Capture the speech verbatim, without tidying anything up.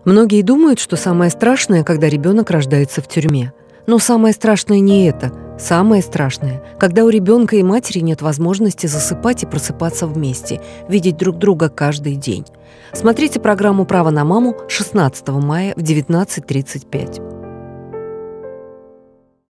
Многие думают, что самое страшное, когда ребенок рождается в тюрьме. Но самое страшное не это. Самое страшное, когда у ребенка и матери нет возможности засыпать и просыпаться вместе, видеть друг друга каждый день. Смотрите программу «Право на маму» шестнадцатого мая в девятнадцать тридцать пять.